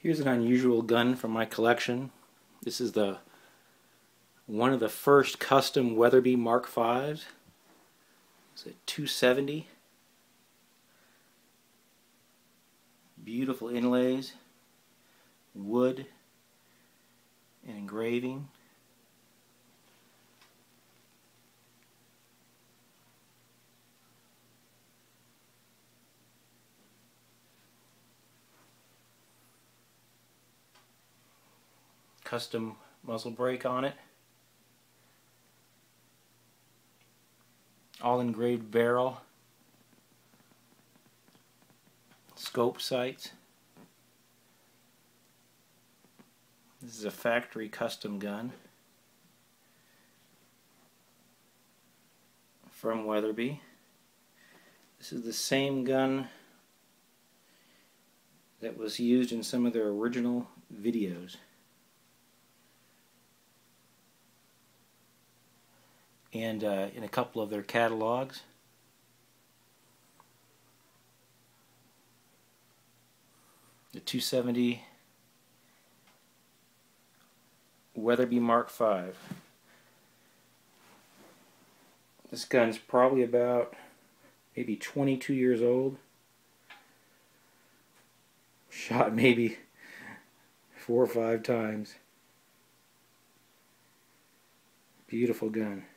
Here's an unusual gun from my collection. This is one of the first custom Weatherby Mark V's. It's a 270. Beautiful inlays, wood, and engraving. Custom muzzle brake on it. All engraved barrel. Scope sights. This is a factory custom gun from Weatherby. This is the same gun that was used in some of their original videos. And in a couple of their catalogs. The 270 Weatherby Mark V. This gun's probably about maybe 22 years old. Shot maybe 4 or 5 times. Beautiful gun.